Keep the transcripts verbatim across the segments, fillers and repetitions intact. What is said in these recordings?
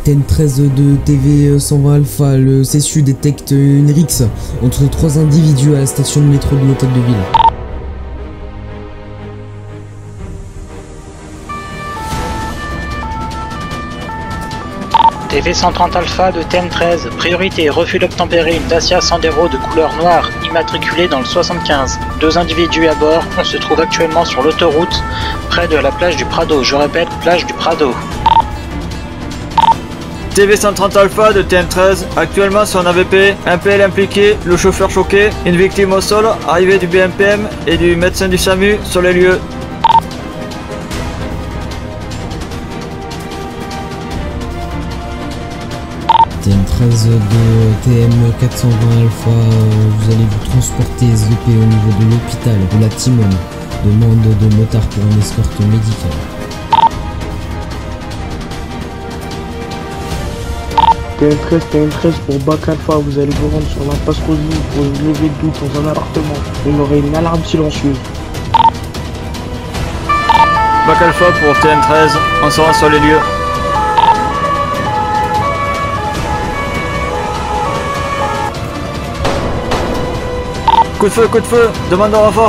T N treize de T V cent vingt Alpha, le C S U détecte une rixe entre trois individus à la station de métro de l'hôtel de ville. T V cent trente Alpha de T N treize, priorité, refus d'obtempérer une Dacia Sandero de couleur noire, immatriculée dans le soixante-quinze. Deux individus à bord, on se trouve actuellement sur l'autoroute, près de la plage du Prado, je répète, plage du Prado. T V cent trente Alpha de T N treize, actuellement sur un A V P, un P L impliqué, le chauffeur choqué, une victime au sol, arrivée du B M P M et du médecin du SAMU sur les lieux. T N treize de T M quatre cent vingt Alpha, vous allez vous transporter S V P au niveau de l'hôpital de la Timone. Demande de motard pour une escorte médicale. T N treize, T N treize pour Bac Alpha, vous allez vous rendre sur l'impasse Rosine pour une levée de doute dans un appartement. Vous aurez une alarme silencieuse. Bac Alpha pour T N treize, on sera sur les lieux. Coup de feu, coup de feu, demande de renfort.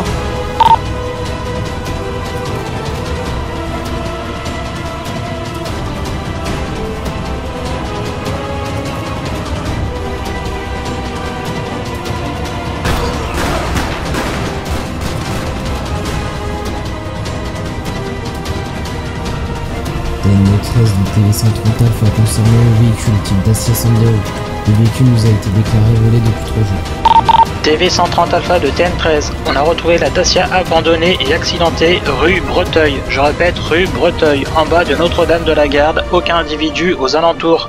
T N treize de T V cent trente Alpha concernant le véhicule type Dacia Sandero. Le véhicule nous a été déclaré volé depuis trois jours. T V cent trente Alpha de T N treize, on a retrouvé la Dacia abandonnée et accidentée rue Breteuil, je répète rue Breteuil, en bas de Notre-Dame de la Garde, aucun individu aux alentours.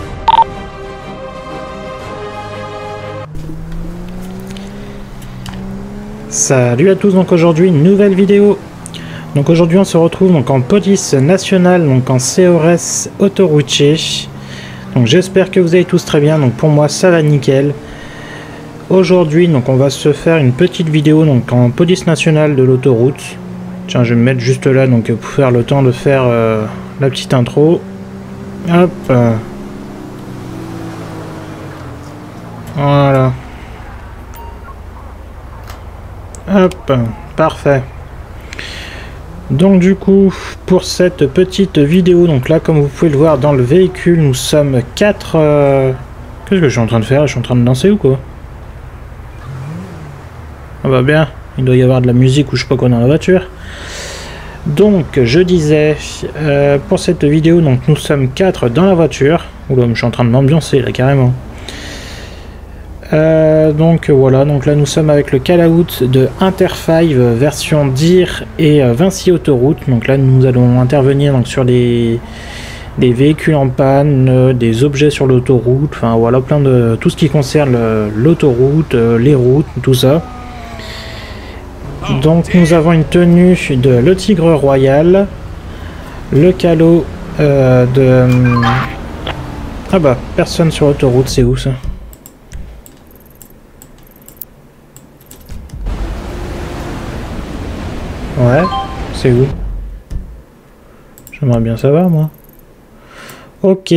Salut à tous, donc aujourd'hui une nouvelle vidéo. Donc aujourd'hui on se retrouve donc en police nationale, donc en C O R S autoroutier. Donc j'espère que vous allez tous très bien, donc pour moi ça va nickel. Aujourd'hui donc on va se faire une petite vidéo donc en police nationale de l'autoroute. Tiens, je vais me mettre juste là donc pour faire le temps de faire euh, la petite intro. Hop. Voilà. Hop, parfait. Donc du coup, pour cette petite vidéo, donc là comme vous pouvez le voir dans le véhicule, nous sommes quatre... Euh... Qu'est-ce que je suis en train de faire? Je suis en train de danser ou quoi? Ah bah bien, il doit y avoir de la musique ou je sais pas quoi dans la voiture. Donc je disais, euh, pour cette vidéo, donc nous sommes quatre dans la voiture. Oula, je suis en train de m'ambiancer là carrément. Euh, donc voilà, donc là nous sommes avec le call-out de Inter cinq version D I R et euh, Vinci Autoroute. Donc là nous allons intervenir donc sur les, des véhicules en panne, euh, des objets sur l'autoroute, enfin voilà, plein de tout ce qui concerne euh, l'autoroute, euh, les routes, tout ça. Donc nous avons une tenue de Le Tigre Royal, le calot euh, de... Ah bah, personne sur l'autoroute, c'est où ça? Ouais, c'est où? J'aimerais bien savoir, moi. Ok.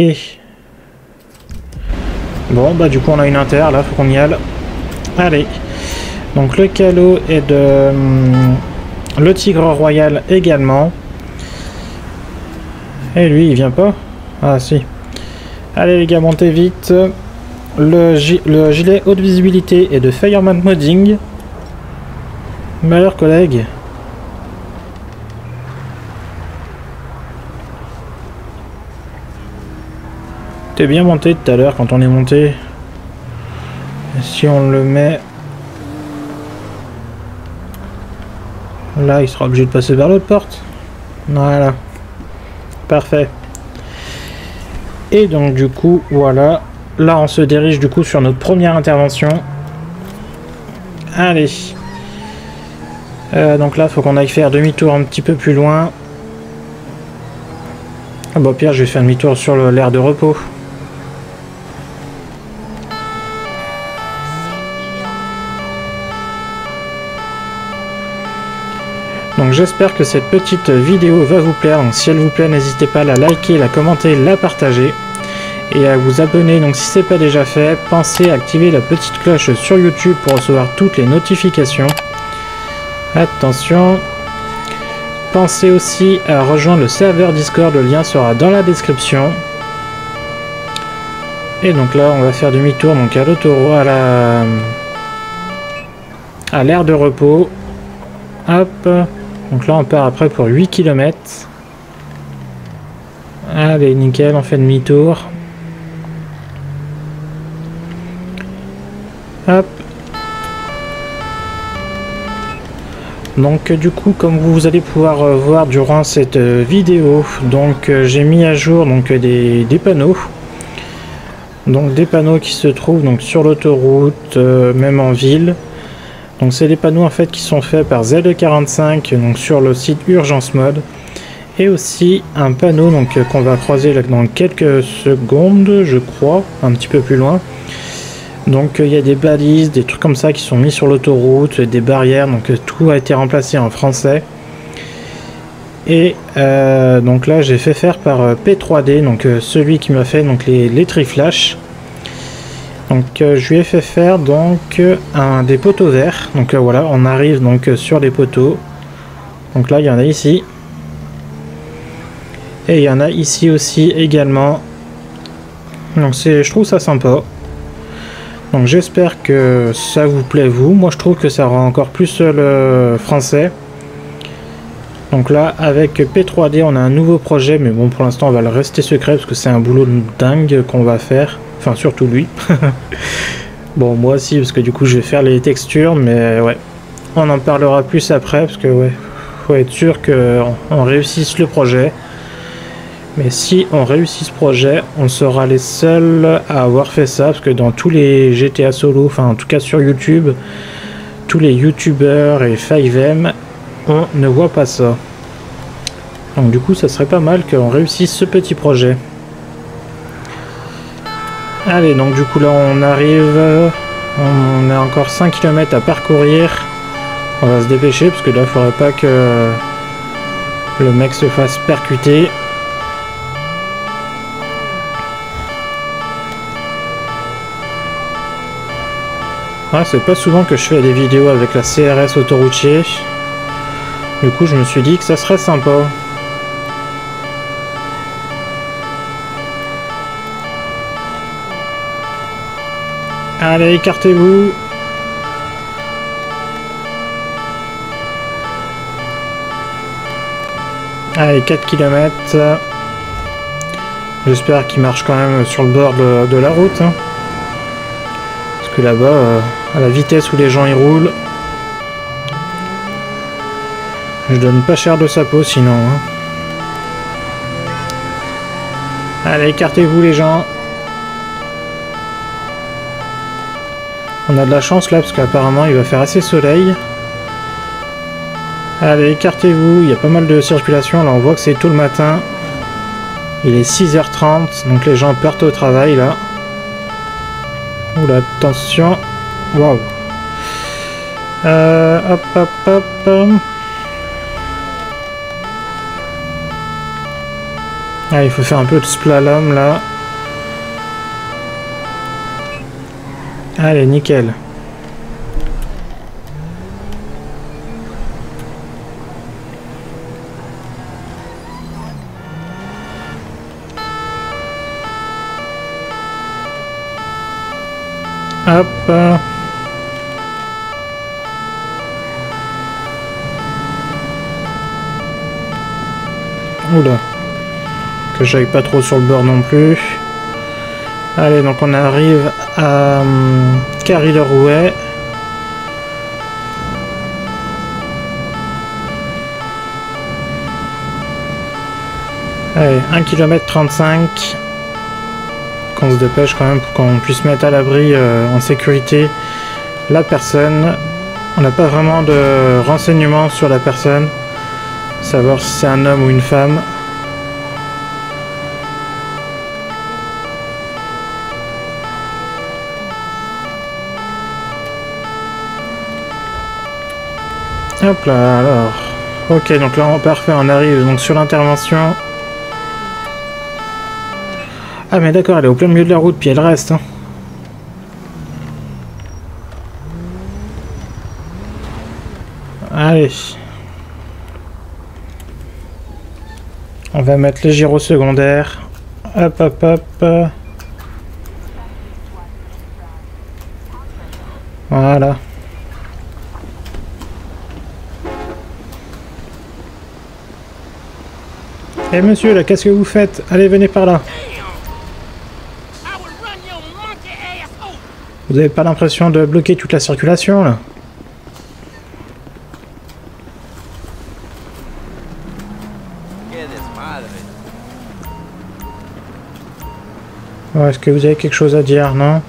Bon, bah du coup on a une inter, là, faut qu'on y aille. Allez. Donc le calot est de... Hum, le Tigre Royal également. Et lui, il vient pas? Ah si. Allez les gars, montez vite. Le, le gilet haute visibilité est de Fireman Modding. Mais alors collègues, t'es bien monté tout à l'heure quand on est monté. Si on le met là, il sera obligé de passer vers l'autre porte. Voilà. Parfait. Et donc du coup, voilà. Là, on se dirige du coup sur notre première intervention. Allez. Euh, donc là, il faut qu'on aille faire demi-tour un petit peu plus loin. Ah bah Pierre, je vais faire demi-tour sur l'aire de repos. Donc j'espère que cette petite vidéo va vous plaire. Donc si elle vous plaît, n'hésitez pas à la liker, la commenter, la partager. et à vous abonner. Donc si ce n'est pas déjà fait, pensez à activer la petite cloche sur YouTube pour recevoir toutes les notifications. Attention. Pensez aussi à rejoindre le serveur Discord, le lien sera dans la description. Et donc là on va faire demi-tour donc à l'autoroute, à la à l'aire de repos. Hop. Donc là on part après pour huit kilomètres. Allez, nickel, on fait demi-tour. Hop. Donc du coup, comme vous allez pouvoir euh, voir durant cette euh, vidéo, donc euh, j'ai mis à jour donc des, des panneaux. Donc des panneaux qui se trouvent donc sur l'autoroute, euh, même en ville. Donc c'est des panneaux en fait qui sont faits par Z quarante-cinq donc sur le site Urgence Mode. Et aussi un panneau donc euh, qu'on va croiser là, dans quelques secondes, je crois, un petit peu plus loin. Donc il euh, y a des balises, des trucs comme ça qui sont mis sur l'autoroute, des barrières, donc euh, tout a été remplacé en français. Et euh, donc là j'ai fait faire par euh, P trois D, donc euh, celui qui m'a fait donc les, les triflash. Donc euh, je lui ai fait faire donc euh, un des poteaux verts. Donc euh, voilà, on arrive donc euh, sur les poteaux. Donc là il y en a ici. Et il y en a ici aussi également. Donc c'est, je trouve ça sympa. Donc j'espère que ça vous plaît vous. Moi je trouve que ça rend encore plus le français. Donc là avec P trois D on a un nouveau projet. Mais bon pour l'instant on va le rester secret parce que c'est un boulot de dingue qu'on va faire. Enfin surtout lui. Bon moi aussi parce que du coup je vais faire les textures. Mais ouais. On en parlera plus après. Parce que ouais. Faut être sûr qu'on on réussisse le projet. Mais si on réussit ce projet, on sera les seuls à avoir fait ça, parce que dans tous les G T A solo, enfin en tout cas sur YouTube, tous les youtubeurs et five M, on ne voit pas ça. Donc du coup ça serait pas mal qu'on réussisse ce petit projet. Allez, donc du coup là on arrive, on a encore cinq kilomètres à parcourir. On va se dépêcher, parce que là il faudrait pas que le mec se fasse percuter. Ouais, c'est pas souvent que je fais des vidéos avec la C R S autoroutier. Du coup, je me suis dit que ça serait sympa. Allez, écartez-vous. Allez, quatre kilomètres. J'espère qu'il marche quand même sur le bord de, de la route. Hein. Parce que là-bas, euh, à la vitesse où les gens y roulent, je donne pas cher de sa peau sinon. Hein. Allez, écartez-vous les gens. On a de la chance là parce qu'apparemment il va faire assez soleil. Allez, écartez-vous, il y a pas mal de circulation. Là on voit que c'est tôt le matin. Il est six heures trente, donc les gens partent au travail là. Oula, attention. Waouh. Euh, hop, hop, hop. Ah, il faut faire un peu de slalom là. Allez, nickel. Hop. Oula. Que j'aille pas trop sur le bord non plus. Allez, donc on arrive à hum, Carry-le-Rouet. Allez, un kilomètre trente-cinq. Qu'on se dépêche quand même pour qu'on puisse mettre à l'abri euh, en sécurité la personne. On n'a pas vraiment de renseignements sur la personne, savoir si c'est un homme ou une femme. Hop là, alors. Ok, donc là, parfait, on arrive donc sur l'intervention. Ah mais d'accord, elle est au plein milieu de la route, puis elle reste. Hein. Allez. On va mettre les gyros secondaires. Hop, hop, hop. Voilà. Eh monsieur, là, qu'est-ce que vous faites? Allez, venez par là. Vous avez pas l'impression de bloquer toute la circulation, là? Oh, est-ce que vous avez quelque chose à dire, non?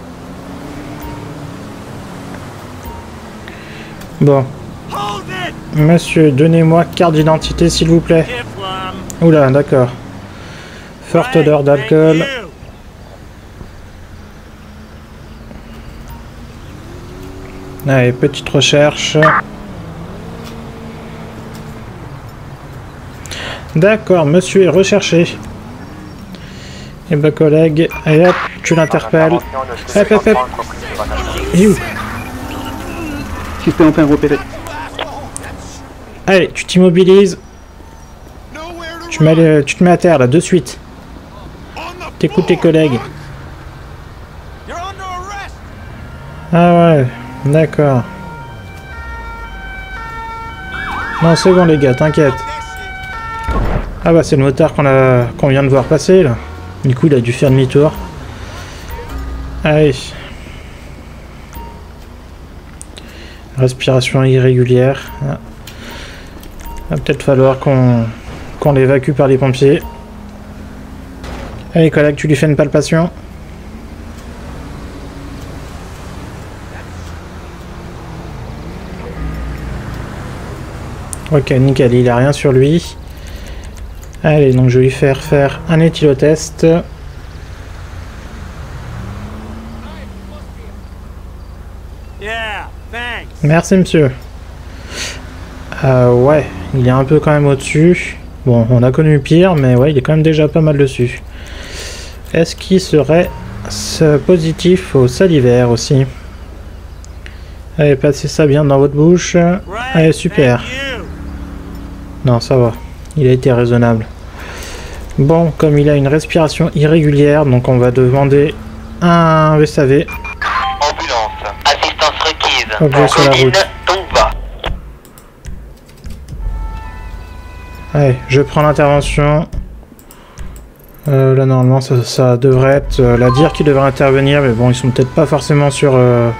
Bon. Monsieur, donnez-moi carte d'identité, s'il vous plaît. Oula, d'accord. Forte odeur d'alcool. Allez, petite recherche. D'accord, monsieur est recherché. Et bah collègue, et hop, tu l'interpelles. Hop, hop, hop. Et où? Suspect enfin repéré. Allez, tu t'immobilises. Tu, mets, tu te mets à terre là, de suite. T'écoutes tes collègues. Ah ouais, d'accord. Non, c'est bon les gars, t'inquiète. Ah bah c'est le motard qu'on a qu'on vient de voir passer là. Du coup il a dû faire demi-tour. Allez. Respiration irrégulière. Ah. Va peut-être falloir qu'on qu'on l'évacue par les pompiers. Allez collègue, tu lui fais une palpation. Ok, nickel, il a rien sur lui. Allez, donc je vais lui faire faire un éthylotest. Merci monsieur. Euh, ouais, il est un peu quand même au-dessus. Bon, on a connu pire, mais ouais, il est quand même déjà pas mal dessus. Est-ce qu'il serait ce positif au salivaire aussi? Allez, passez ça bien dans votre bouche. Allez, super. Non, ça va. Il a été raisonnable. Bon, comme il a une respiration irrégulière, donc on va demander un V S A V. Ambulance. Assistance requise. Objet sur la route. Tomba. Allez, je prends l'intervention. Euh, là, normalement, ça, ça devrait être euh, la D I R qui devrait intervenir, mais bon, ils sont peut-être pas forcément sur... Euh,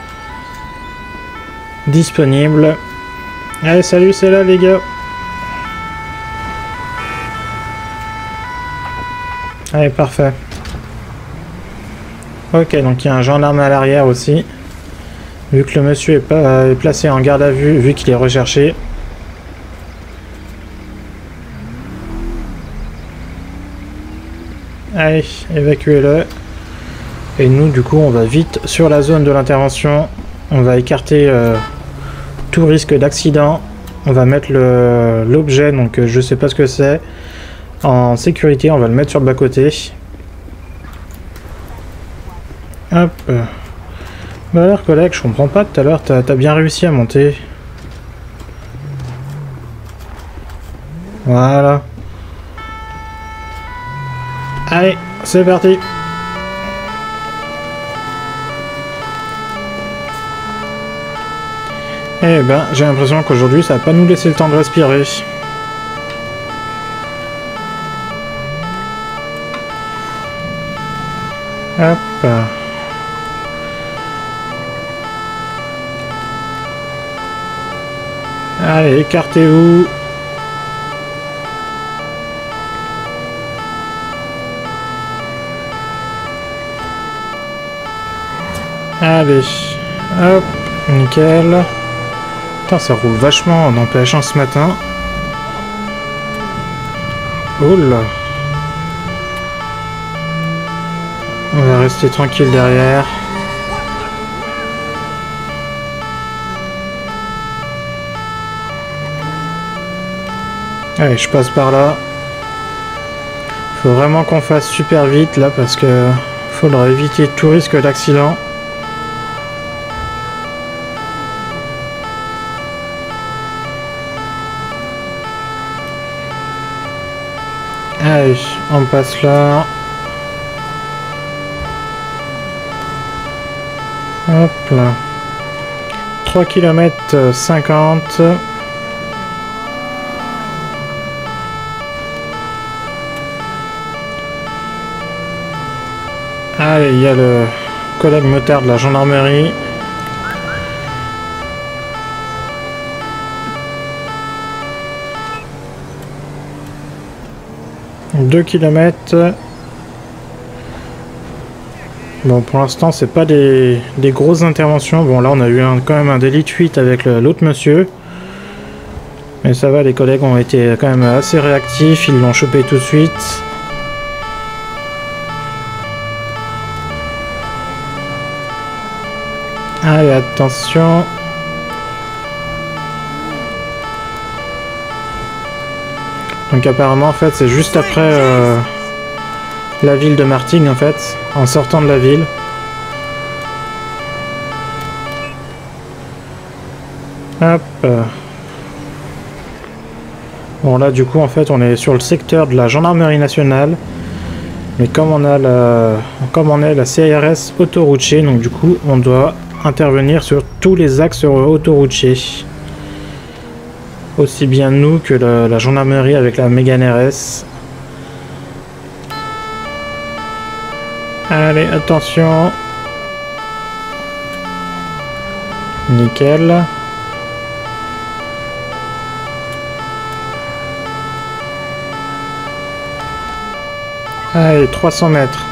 disponibles. Allez, salut, c'est là, les gars. Allez, parfait. Ok, donc il y a un gendarme à l'arrière aussi. Vu que le monsieur est, pas, est placé en garde à vue, vu qu'il est recherché. Allez, évacuez-le. Et nous, du coup, on va vite sur la zone de l'intervention. On va écarter euh, tout risque d'accident. On va mettre l'objet, donc euh, je sais pas ce que c'est. En sécurité, on va le mettre sur le bas-côté. Hop. Bah alors, collègue, je comprends pas, tout à l'heure, t'as t'as bien réussi à monter. Voilà. Allez, c'est parti. Eh ben, j'ai l'impression qu'aujourd'hui, ça va pas nous laisser le temps de respirer. Hop. Allez, écartez-vous. Allez. Hop. Nickel. Putain, ça roule vachement en empêchant ce matin. Oula. On va rester tranquille derrière. Allez, je passe par là. Faut vraiment qu'on fasse super vite là parce que faudra éviter tout risque d'accident. Allez, on passe là. Hop là. trois kilomètres cinquante. Allez, il y a le collègue motard de la gendarmerie. deux kilomètres. Bon, pour l'instant, c'est pas des, des grosses interventions. Bon, là, on a eu un, quand même un délit de fuite avec l'autre monsieur. Mais ça va, les collègues ont été quand même assez réactifs. Ils l'ont chopé tout de suite. Allez, attention. Donc apparemment, en fait, c'est juste après euh, la ville de Martigues, en fait, en sortant de la ville. Hop. Bon, là, du coup, en fait, on est sur le secteur de la gendarmerie nationale. Mais comme on a la, comme on est la C R S autoroutier, donc du coup, on doit intervenir sur tous les axes autoroutiers. Aussi bien nous que la, la gendarmerie avec la Mégane R S. Allez, attention. Nickel. Allez, trois cents mètres.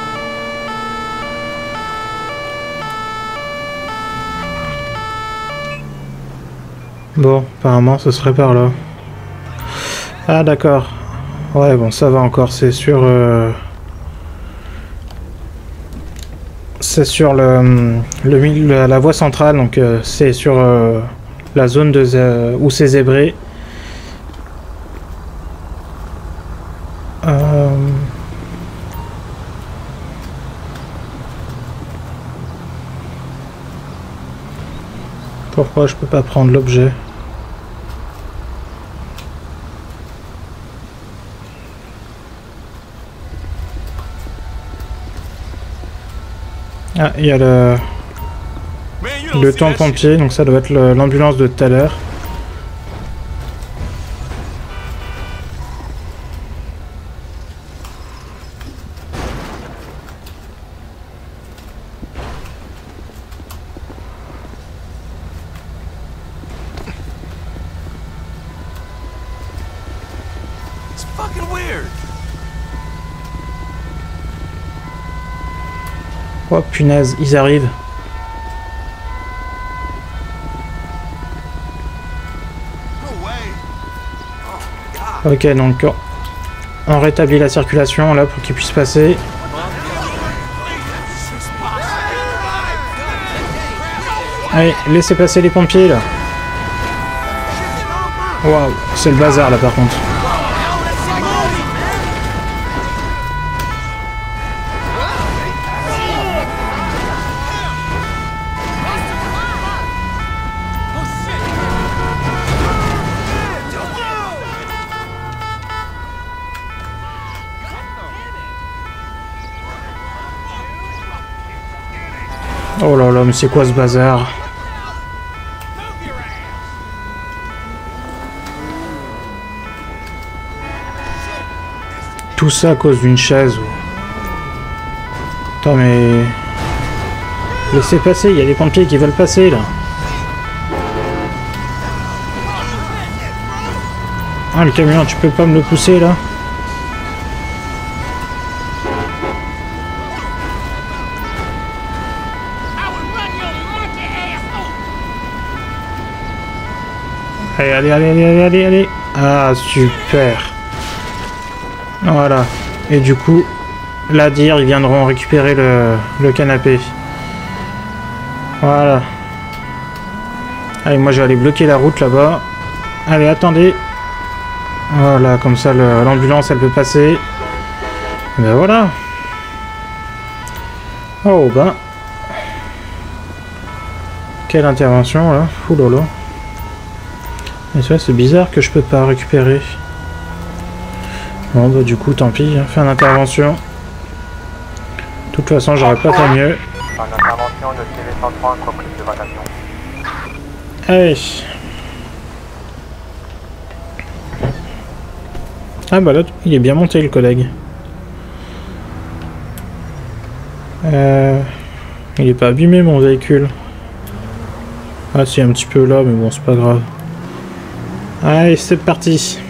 Bon, apparemment ce serait par là. Ah d'accord. Ouais, bon, ça va encore, c'est sur... Euh... C'est sur le, le, le la voie centrale, donc euh, c'est sur euh, la zone de euh, où c'est zébré. Euh... Pourquoi je peux pas prendre l'objet? Ah, il y a le, le temps pompier, donc ça doit être l'ambulance de tout à l'heure. Oh punaise, ils arrivent. Ok, donc on rétablit la circulation là pour qu'ils puissent passer. Allez, laissez passer les pompiers là. Waouh, c'est le bazar là par contre. Oh là là, mais c'est quoi ce bazar? Tout ça à cause d'une chaise. Attends, mais... Laissez passer, il y a des pompiers qui veulent passer, là. Ah, le camion, tu peux pas me le pousser, là? Allez, allez, allez, allez, allez, allez. Ah, super. Voilà. Et du coup, là, dire, ils viendront récupérer le, le canapé. Voilà. Allez, moi, je vais aller bloquer la route là-bas. Allez, attendez. Voilà, comme ça, l'ambulance, elle peut passer. Ben voilà. Oh ben. Quelle intervention là. Oulala. Et ça c'est bizarre que je peux pas récupérer. Bon bah du coup tant pis, hein, fin d'intervention. De toute façon j'aurais pas fait mieux. En intervention de C V cent trois, reprise de rotation. Allez. Ah bah là il est bien monté le collègue. Euh, il est pas abîmé mon véhicule. Ah si un petit peu là mais bon c'est pas grave. Allez c'est parti.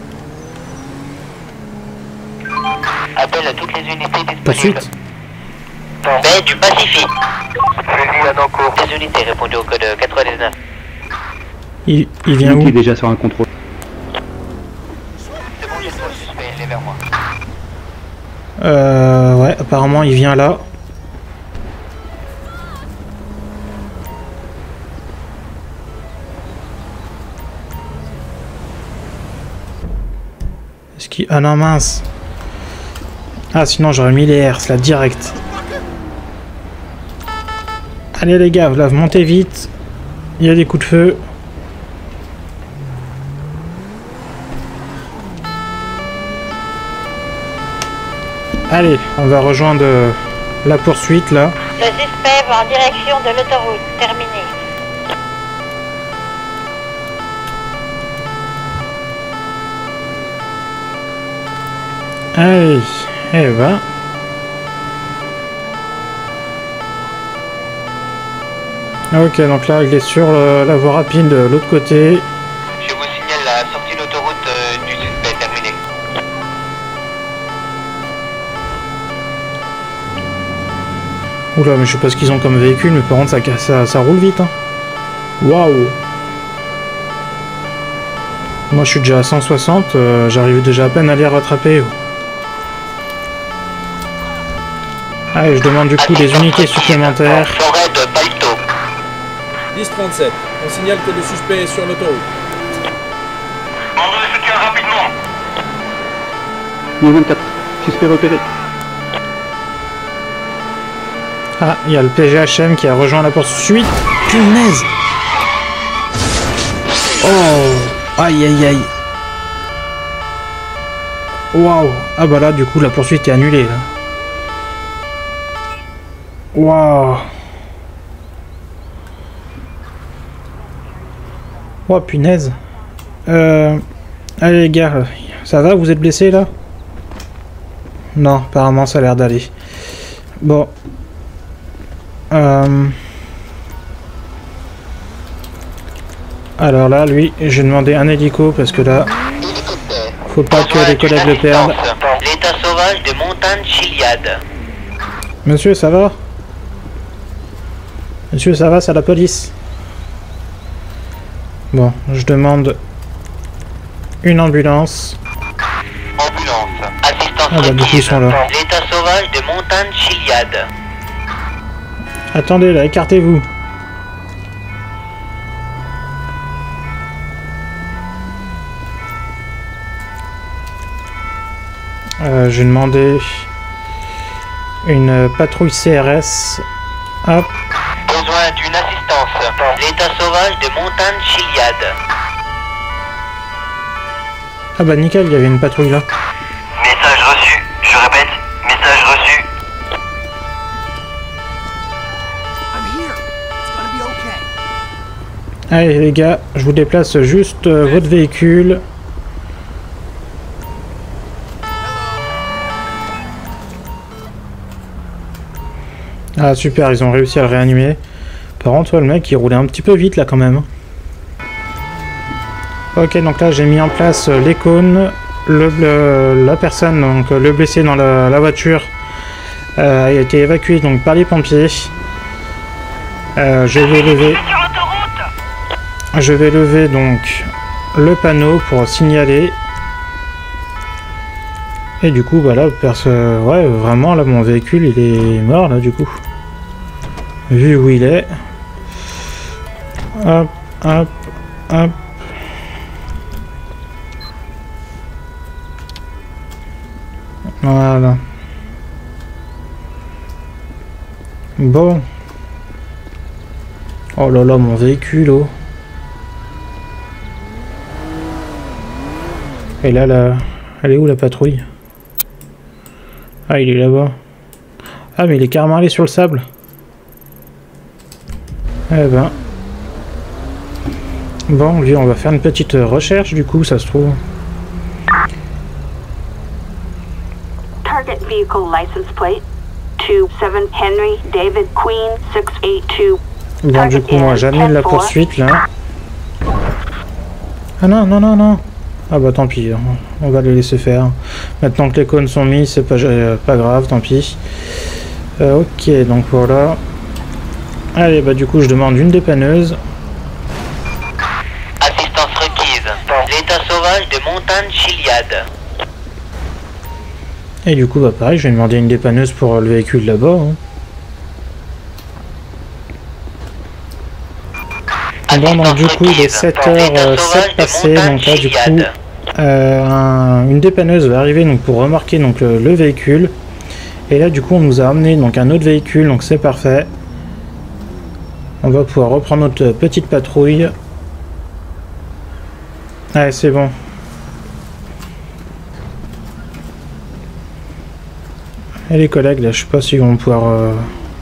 Appel à toutes les unités disponibles. Pas de suite. Baie du Pacifique. Fusil en cours. Les unités répondues au code quatre-vingt-dix-neuf. Il, il vient où? Il est déjà sur un contrôle. C'est bon, j'ai trouvé le suspect, il est vers moi. Euh ouais apparemment il vient là. Est-ce qu'il... Ah non mince. Ah sinon j'aurais mis les herses là direct. Allez les gars, là montez vite. Il y a des coups de feu. Allez, on va rejoindre la poursuite là. Le suspect va en direction de l'autoroute. Terminé. Allez, eh ben. Ok, donc là il est sur euh, la voie rapide de l'autre côté. Je vous signale la sortie d'autoroute euh, du suspect terminée. Oula, mais je sais pas ce qu'ils ont comme véhicule, mais par contre ça, ça, ça roule vite. Hein. Waouh! Moi je suis déjà à cent soixante, euh, j'arrive déjà à peine à les rattraper. Allez, je demande du coup des unités supplémentaires. Forêt de Palto. dix trente-sept, on signale que le suspect est sur l'autoroute. Mandez le soutien rapidement. Niveau vingt-quatre, suspect repéré. Ah, il y a le P G H M qui a rejoint la poursuite. Punaise! Oh! Aïe aïe aïe! Waouh! Ah bah là, du coup, la poursuite est annulée là. Waouh! Oh punaise! Euh. Allez les gars, ça va? Vous êtes blessés là? Non, apparemment ça a l'air d'aller. Bon. Euh... Alors là, lui, j'ai demandé un hélico parce que là, faut pas que les collègues le perdent. L'état sauvage de Montagne Chiliade. Monsieur, ça va? Monsieur, ça va, c'est la police. Bon, je demande une ambulance. Ambulance. Assistance Ah bah du coup ils sont là. L'état sauvage de Montagne Chiliade. Attendez là, écartez-vous. Euh, j'ai demandé une patrouille C R S. Hop. Besoin d'une assistance. L'état sauvage de Montagne Chiliade. Ah bah nickel, il y avait une patrouille là. Message reçu. Je répète, message reçu. Allez les gars, je vous déplace juste euh, votre véhicule. Ah super, ils ont réussi à le réanimer. Par contre, ouais, le mec il roulait un petit peu vite là quand même. Ok, donc là j'ai mis en place euh, les cônes. Le, le, la personne, donc le blessé dans la, la voiture, euh, a été évacué donc par les pompiers. Euh, je vais lever. Je vais lever donc le panneau pour signaler. Et du coup, bah là, perso... ouais, vraiment là, mon véhicule il est mort là du coup. Vu où il est. Hop, hop, hop. Voilà. Bon. Oh là là, mon véhicule, oh. Et là, là, elle est où la patrouille? Ah, il est là-bas. Ah, mais il est carrément allé sur le sable. Eh ben. Bon, lui, on va faire une petite recherche, du coup, ça se trouve. Target vehicle license plate two seven Henry David Queen six eight two. Bon, du coup, moi, j'annule la poursuite, là. Ah non, non, non, non. Ah bah tant pis, on va les laisser faire. Maintenant que les cônes sont mis, c'est pas, euh, pas grave, tant pis. Euh, ok, donc voilà. Allez, bah du coup, je demande une dépanneuse. Assistance requise. L'état sauvage de Montagne Chiliade. Et du coup, bah pareil, je vais demander une dépanneuse pour le véhicule là-bas. Hein. Bon, donc du coup, il est sept heures sept passées, donc là, du coup, euh, un, une dépanneuse va arriver donc, pour remorquer donc, le, le véhicule. Et là, du coup, on nous a amené donc, un autre véhicule, donc c'est parfait. On va pouvoir reprendre notre petite patrouille. Allez, c'est bon. Et les collègues, là, je sais pas s'ils vont pouvoir... Euh...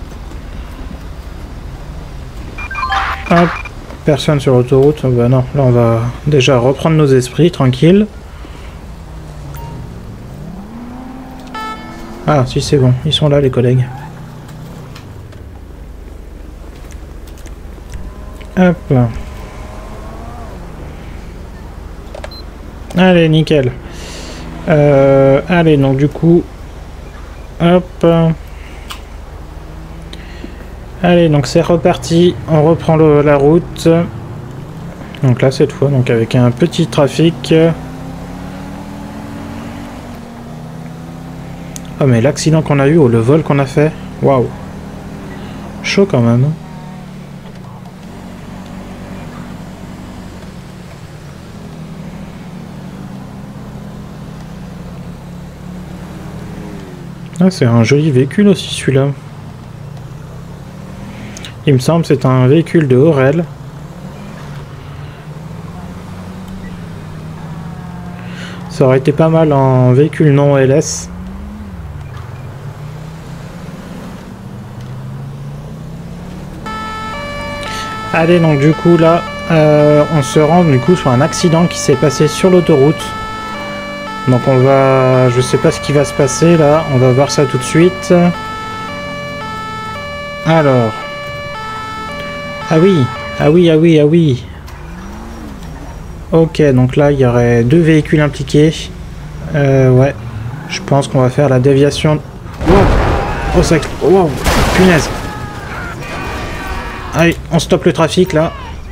Hop. Personne sur l'autoroute, bah non, là on va déjà reprendre nos esprits, tranquille. Ah si c'est bon, ils sont là les collègues. Hop. Allez, nickel. Euh, allez, donc du coup... Hop. Allez, donc c'est reparti, on reprend le, la route. Donc là, cette fois, donc avec un petit trafic. Oh, mais l'accident qu'on a eu, ou le vol qu'on a fait, waouh. Chaud quand même. Ah, c'est un joli véhicule aussi, celui-là. Il me semble que c'est un véhicule de Aurel. Ça aurait été pas mal en véhicule non L S. Allez, donc du coup là, euh, on se rend du coup sur un accident qui s'est passé sur l'autoroute. Donc on va... Je sais pas ce qui va se passer là, on va voir ça tout de suite. Alors... Ah oui, ah oui, ah oui, ah oui. Ok, donc là, il y aurait deux véhicules impliqués. Euh, ouais. Je pense qu'on va faire la déviation... Wow. Oh, ça... Wow, punaise. Allez, on stoppe le trafic, là.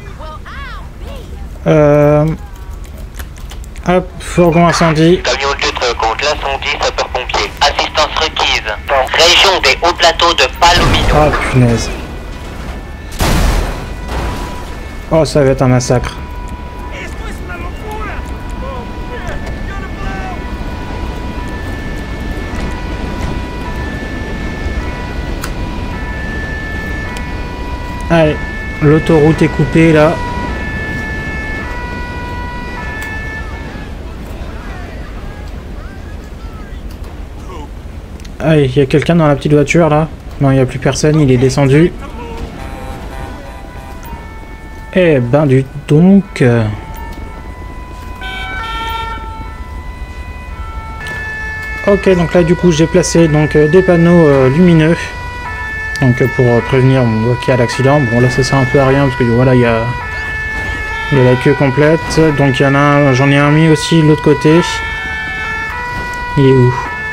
Euh... Hop, fourgon incendie. Camion de lutte contre l'incendie, sapeurs-pompiers. Assistance requise. Région des hauts plateaux de Palomino. Ah, punaise. Oh, ça va être un massacre. Allez, l'autoroute est coupée là. Allez, il y a quelqu'un dans la petite voiture là. Non, il n'y a plus personne, il est descendu. Eh ben du donc... Euh... Ok, donc là du coup j'ai placé donc euh, des panneaux euh, lumineux. Donc euh, pour euh, prévenir bon, qu'il y a l'accident. Bon là ça sert un peu à rien parce que voilà il y a, il y a la queue complète. Donc il y en a un, j'en ai un mis aussi de l'autre côté. Il est où?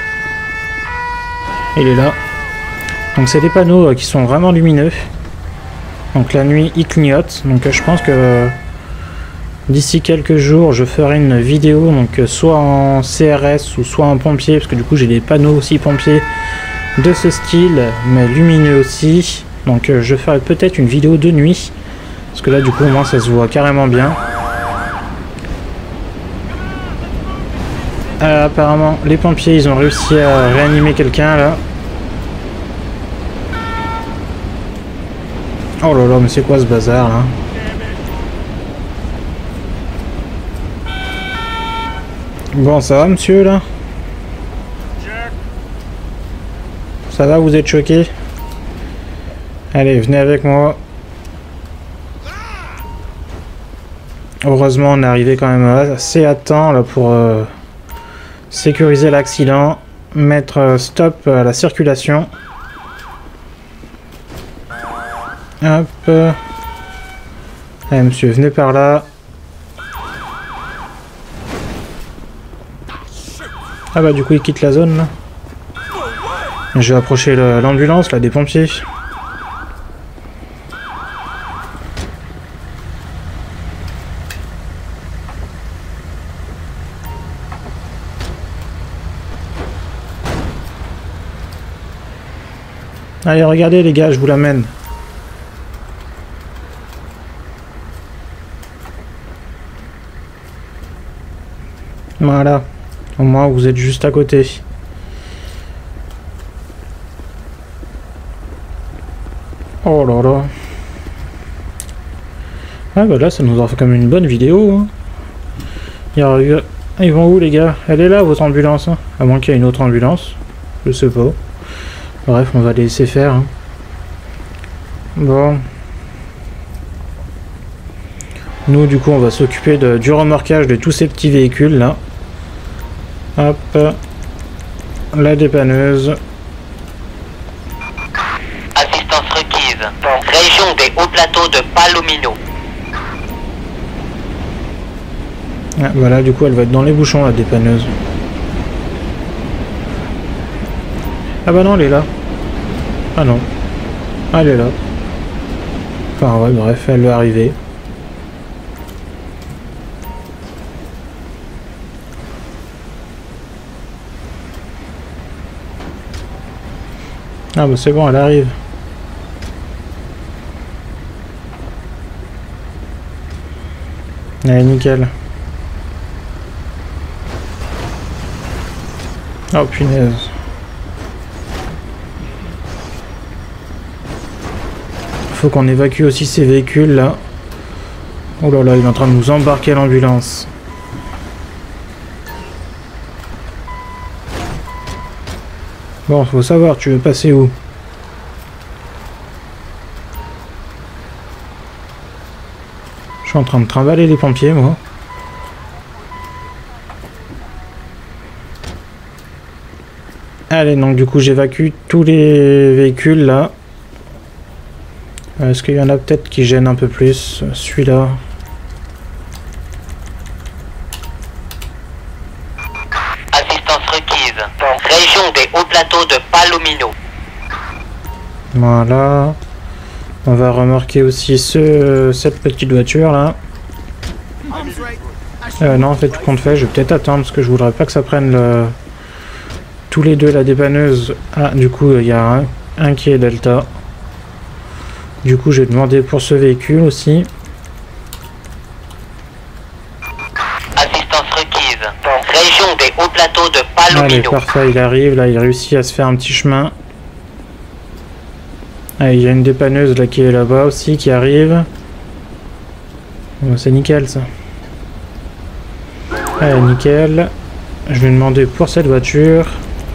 Il est là. Donc c'est des panneaux euh, qui sont vraiment lumineux. Donc la nuit il clignote, donc euh, je pense que euh, d'ici quelques jours je ferai une vidéo donc euh, soit en C R S ou soit en pompier, parce que du coup j'ai des panneaux aussi pompiers de ce style, mais lumineux aussi. Donc euh, je ferai peut-être une vidéo de nuit, parce que là du coup au moins ça se voit carrément bien. Euh, apparemment les pompiers ils ont réussi à réanimer quelqu'un là. Oh là là, mais c'est quoi ce bazar là? Bon, ça va monsieur là? Ça va, vous êtes choqué? Allez, venez avec moi. Heureusement, on est arrivé quand même assez à temps là pour euh, sécuriser l'accident, mettre euh, stop à la circulation. Hop. Allez monsieur, venez par là. Ah bah du coup il quitte la zone là. Je vais approcher l'ambulance là des pompiers. Allez regardez les gars, je vous l'amène. Voilà, au moins vous êtes juste à côté. Oh là là. Ah bah là ça nous en fait comme une bonne vidéo. Hein. Il y a eu... Ils vont où les gars? Elle est là votre ambulance hein. À moins qu'il y ait une autre ambulance. Je sais pas. Bref, on va les laisser faire. Hein. Bon. Nous du coup on va s'occuper du remorquage de tous ces petits véhicules là. Hop. La dépanneuse. Assistance requise. Région des hauts plateaux de Palomino. Ah, voilà, du coup elle va être dans les bouchons la dépanneuse. Ah bah non, elle est là. Ah non. Ah, elle est là. Enfin ouais, bref, elle va arriver. Ah bah c'est bon, elle arrive. Allez, nickel. Oh punaise. Faut qu'on évacue aussi ces véhicules là. Oh là là, il est en train de nous embarquer l'ambulance. Bon, faut savoir, tu veux passer où? Je suis en train de trimballer les pompiers, moi. Allez, donc du coup, j'évacue tous les véhicules, là. Est-ce qu'il y en a peut-être qui gênent un peu plus? Celui-là. Assistance requise. Région des hauts plateaux de Palomino. Voilà. On va remorquer aussi ce, cette petite voiture là. Euh, non, en fait, tout compte fait, je vais peut-être attendre parce que je voudrais pas que ça prenne le... tous les deux la dépanneuse. Ah, du coup, il y a un, un qui est Delta. Du coup, j'ai demandé pour ce véhicule aussi. Assistance requise. Région des hauts plateaux de Palomino. Allez, parfait, il arrive, là, il réussit à se faire un petit chemin. Ah, il y a une dépanneuse là qui est là-bas aussi, qui arrive. Bon, c'est nickel ça. Allez, nickel. Je vais demander pour cette voiture.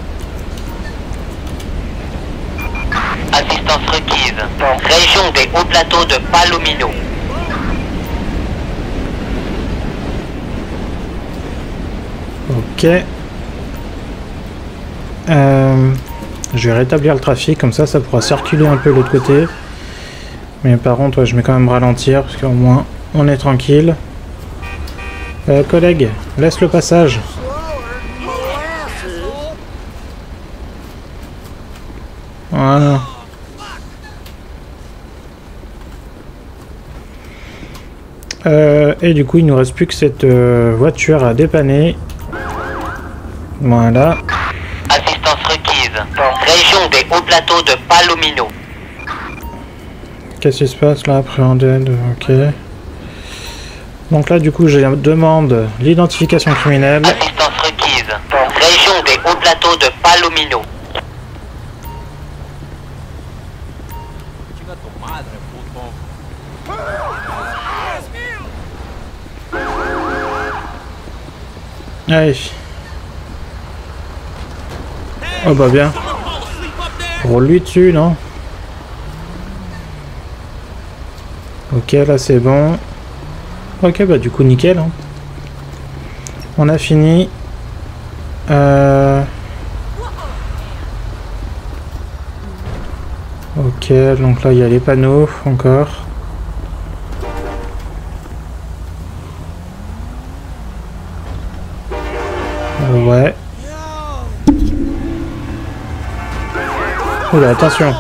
Assistance requise. Région des hauts plateaux de Palomino. Ok. Euh, je vais rétablir le trafic, comme ça, ça pourra circuler un peu de l'autre côté. Mais par contre, ouais, je vais quand même ralentir, parce qu'au moins, on est tranquille. Euh, collègue, laisse le passage. Voilà. Euh, et du coup, il nous reste plus que cette euh, voiture à dépanner. Voilà. Assistance requise. Région des hauts plateaux de Palomino. Qu'est-ce qui se passe là? Appréhended, ok. Donc là, du coup, je demande l'identification criminelle. Assistance requise. Région des hauts plateaux de Palomino. Allez. Oh bah bien. Roule lui dessus, non? Ok, là c'est bon. Ok, bah du coup nickel. Hein. On a fini. Euh... Ok, donc là il y a les panneaux encore. Euh, ouais. Oula, attention.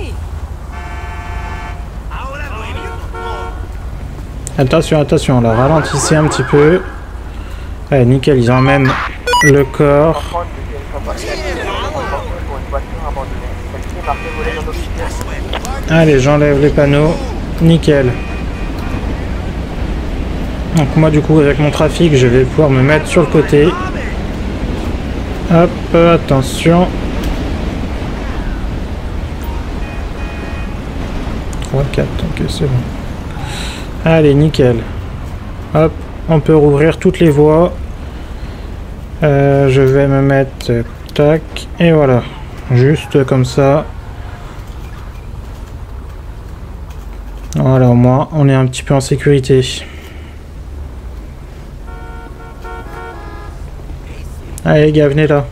Attention, attention, là, ralentissez un petit peu. Allez, nickel, ils emmènent le corps. Allez, j'enlève les panneaux. Nickel. Donc moi, du coup, avec mon trafic, je vais pouvoir me mettre sur le côté. Hop, attention. trois, quatre, ok, c'est bon. Allez, nickel. Hop, on peut rouvrir toutes les voies. Euh, je vais me mettre... Tac, et voilà. Juste comme ça. Voilà, au moins, on est un petit peu en sécurité. Allez, les gars, venez là.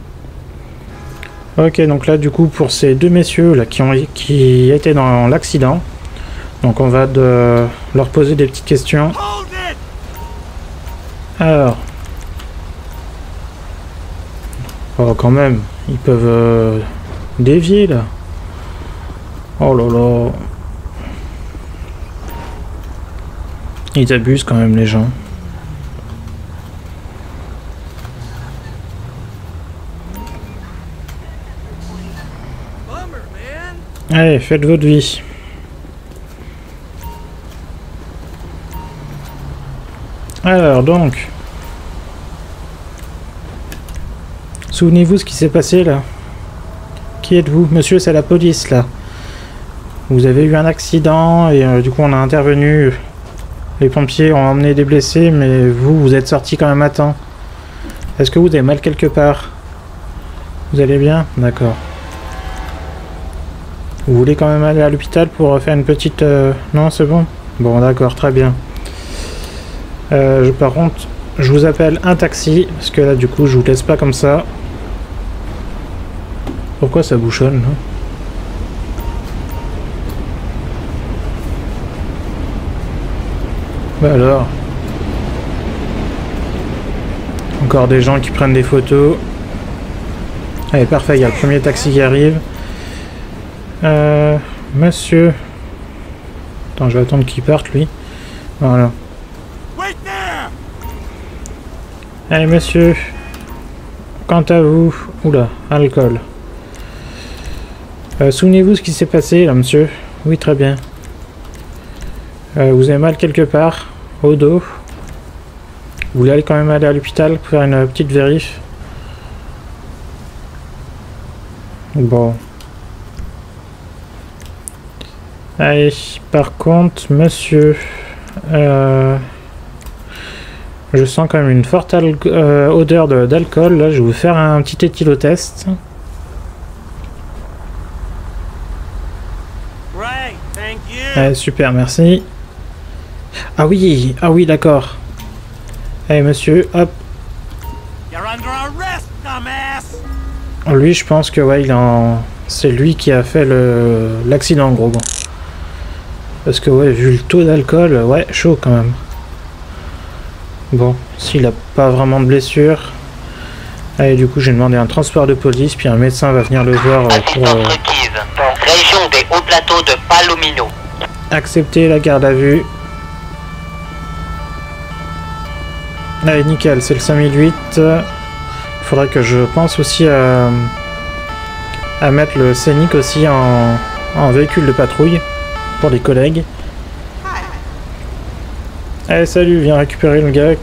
Ok, donc là, du coup, pour ces deux messieurs là qui ont qui étaient dans l'accident, donc on va de leur poser des petites questions. Alors, oh, quand même, ils peuvent euh, dévier là. Oh là là, ils abusent quand même les gens. Allez, faites votre vie. Alors donc, souvenez-vous ce qui s'est passé là. Qui êtes-vous? Monsieur, c'est la police là. Vous avez eu un accident et euh, du coup on a intervenu. Les pompiers ont emmené des blessés, mais vous, vous êtes sorti quand même à temps. Est-ce que vous avez mal quelque part? Vous allez bien? D'accord. Vous voulez quand même aller à l'hôpital pour faire une petite... Euh... Non, c'est bon? Bon, d'accord, très bien. Euh, je, par contre, je vous appelle un taxi, parce que là, du coup, je vous laisse pas comme ça. Pourquoi ça bouchonne, là? Bah alors. Encore des gens qui prennent des photos. Allez, parfait, il y a le premier taxi qui arrive. Euh, monsieur. Attends, je vais attendre qu'il parte, lui. Voilà. Allez, monsieur. Quant à vous... Oula, alcool. Euh, souvenez-vous ce qui s'est passé, là, monsieur? Oui, très bien. Euh, vous avez mal quelque part, au dos. Vous voulez aller quand même aller à l'hôpital pour faire une petite vérif? Bon. Allez, par contre, monsieur, euh, je sens quand même une forte euh, odeur d'alcool. Là, je vais vous faire un petit éthylotest. Allez, super, merci. Ah oui, ah oui, d'accord. Allez, monsieur, hop. Lui, je pense que ouais, il en, c'est lui qui a fait le l'accident, gros. Bon. Parce que ouais, vu le taux d'alcool, ouais, chaud quand même. Bon, s'il a pas vraiment de blessure. Allez, du coup, j'ai demandé un transport de police, puis un médecin va venir le voir euh, pour... Euh, région des hauts plateaux de Palomino. Accepter la garde à vue. Allez, nickel, c'est le cinq mille huit. Il faudra que je pense aussi à, à mettre le Scénic aussi en, en véhicule de patrouille. Pour les collègues. Allez, salut, viens récupérer le gars.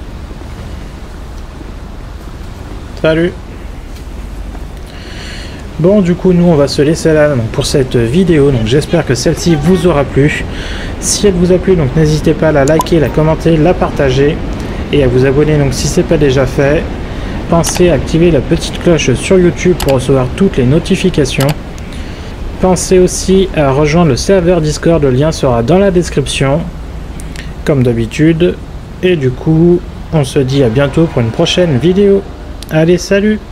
Salut. Bon, du coup, nous, on va se laisser là donc, pour cette vidéo. Donc, j'espère que celle-ci vous aura plu. Si elle vous a plu, donc n'hésitez pas à la liker, la commenter, la partager et à vous abonner. Donc, si ce n'est pas déjà fait, pensez à activer la petite cloche sur YouTube pour recevoir toutes les notifications. Pensez aussi à rejoindre le serveur Discord. Le lien sera dans la description, comme d'habitude. Et du coup, on se dit à bientôt pour une prochaine vidéo. Allez, salut!